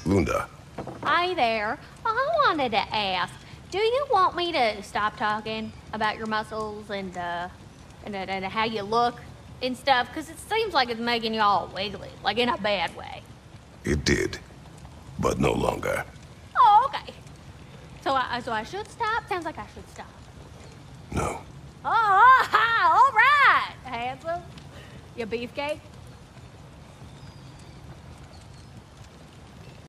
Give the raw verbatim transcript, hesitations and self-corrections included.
Lunda. Hi there. I wanted to ask, do you want me to stop talking about your muscles and, uh, and, and how you look and stuff? Because it seems like it's making you all wiggly, like in a bad way. It did, but no longer. Oh, okay. So I, so I should stop? Sounds like I should stop. No. Oh, all right. Handsome. You beefcake?